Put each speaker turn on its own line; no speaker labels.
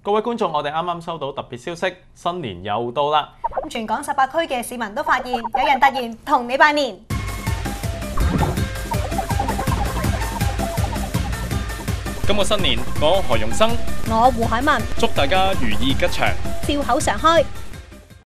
各位觀眾，我哋啱啱收到特別消息，新年又到啦！
全港18區嘅市民都發現有人突然同你拜年。
今個新年，我何容生，
我胡海文，
祝大家如意吉祥，
笑口常開。